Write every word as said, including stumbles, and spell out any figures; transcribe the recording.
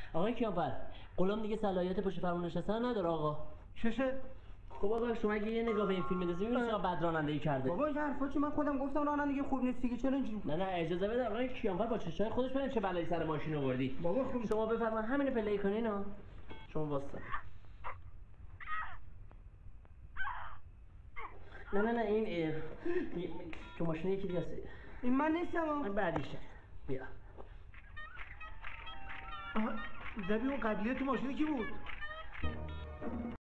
آقای کیانفر غلام دیگه صلاحیت پشت فرمون نشستن نداره آقا. چشه؟ خب آقا شما اگه یه نگاه به این فیلم بندازی ببینید چقدر بد رانندگی کرده. بابا این حرفا چی؟ من خودم گفتم رانندگی خوب نیست دیگه، چرا اینجوری؟ نه نه اجازه بده آقای کیانفر با چشای خودش ببین چه بلایی سر ماشین آوردی. بابا خوب شما بفرمایید همینو پلی کنین ها. شما واسه نه نه نه این تو ماشین یکی دیگه است. این من نیستم. من بعدیشه. بیا. زبی اون قبلیه تو ماشین کی بود؟